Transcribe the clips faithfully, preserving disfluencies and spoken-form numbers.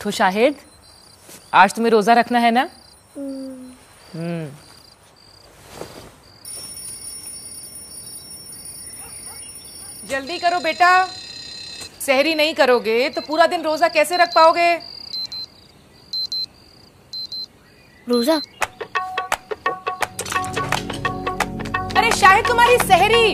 उठो शाहिद, आज तुम्हें रोजा रखना है ना? हम्म। जल्दी करो बेटा, सहरी नहीं करोगे तो पूरा दिन रोजा कैसे रख पाओगे? रोजा? अरे शाहिद तुम्हारी सहरी।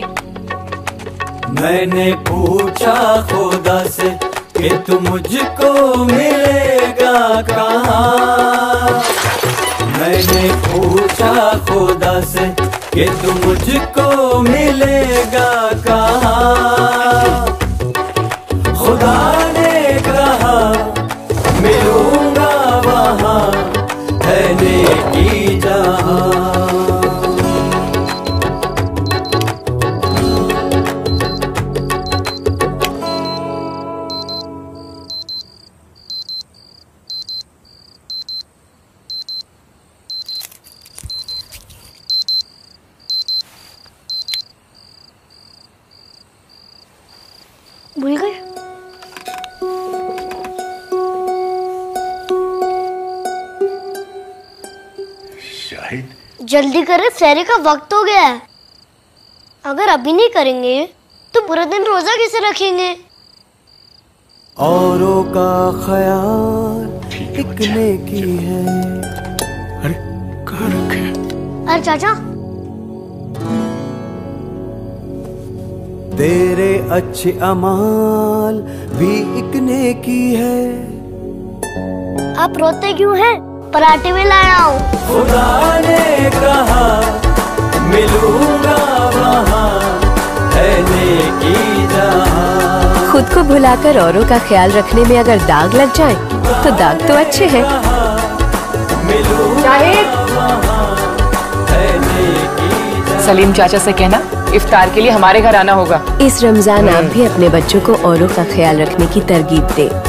मैंने पूछा खुदा से कि तू मुझको मिलेगा कहाँ। मैंने पूछा खुदा से कि तू मुझको मिलेगा कहाँ। खुदा ने कहा मिलूंगा वहाँ है नेकी जहाँ। भूल गए? शाहिद, जल्दी करें, सहरी का वक्त हो गया है। अगर अभी नहीं करेंगे तो पूरा दिन रोजा कैसे रखेंगे? औरों का ख्याल एक नेकी है। अरे कहाँ रखे? अरे चाचा, तेरे अच्छे अमाल भी एक नेकी है। आप रोते क्यों हैं? पराठे में लाया हूँ। खुदा ने कहा मिलूंगा वहाँ है नेकी जहाँ। खुद को भुलाकर औरों का ख्याल रखने में अगर दाग लग जाए तो दाग तो अच्छे हैं। सलीम चाचा से कहना इफ्तार के लिए हमारे घर आना होगा। इस रमजान आप भी अपने बच्चों को औरों का ख्याल रखने की तरगीब दे।